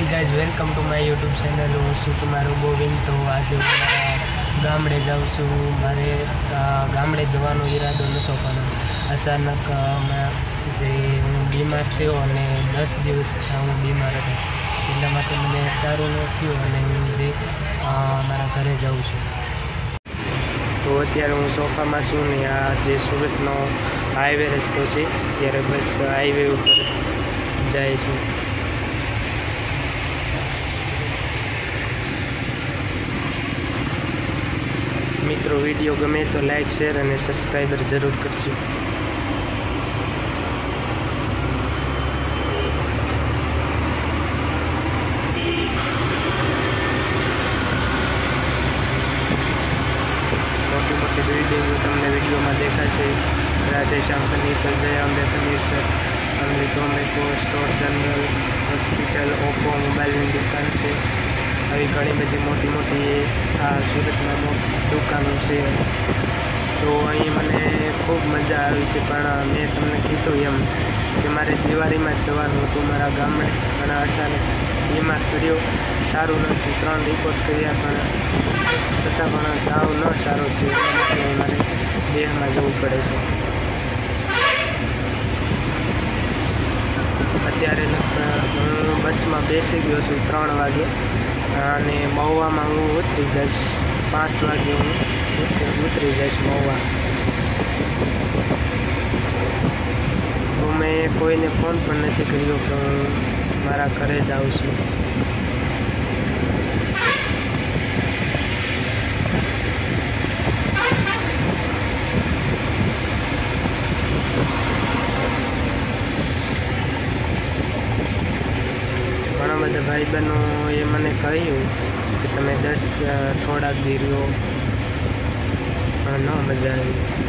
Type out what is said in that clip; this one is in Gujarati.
Hi guys, welcome to my YouTube channel. હું છું તમારો ગોવિંદ. તો આજે હું મારા ગામડે જાઉં છું. મારે ગામડે જવાનો ઈરાદો નહોતો, પણ અચાનક જે હું બીમાર થયો અને 10 દિવસ હું બીમાર હતો, એટલા માટે મને સારું ન થયું અને હું જે મારા ઘરે જાઉં છું. તો અત્યારે હું સોફામાં છું ને આ જે સુરતનો હાઈવે રસ્તો છે, ત્યારે બસ હાઈવે ઉપર જાય છે. મિત્રો, વિડીયો ગમે તો લાઈક, શેર અને સબસ્ક્રાઈબર જરૂર કરજો. મોટી મોટી બિલ્ડિંગો તમને વિડીયોમાં દેખાશે. Radheshyam furniture, Jay Ambe furniture, Amli tomato store, general hospital, Oppo મોબાઈલની દુકાન છે. આવી ઘણી બધી મોટી મોટી આ સુરતમાં દુકાનો છે. તો અહીં મને ખૂબ મજા આવી હતી, પણ મેં તમને કીધું એમ કે મારે દિવાળીમાં જ જવાનું હતું મારા ગામડે, પણ અચાનક બીમાર કર્યો. સારું નથી, 3 રિપોર્ટ કર્યા, પણ છતાં પણ તાવ ન સારો થયો, એટલે મારે દેહમાં જવું પડે છે. અત્યારે હું બસમાં બેસી ગયો છું 3 વાગે, અને મહુવામાં હું ઉતરી જઈશ 5 વાગે. હું ઉતરી જઈશ મહુવા. તો મેં કોઈને ફોન પણ નથી કર્યો કે હું મારા ઘરે જ આવું છું. ઘણા બધા ભાઈ બહેનો એ મને કહ્યું કે તમે થોડાક દી રહ્યો, પણ ન મજા આવી.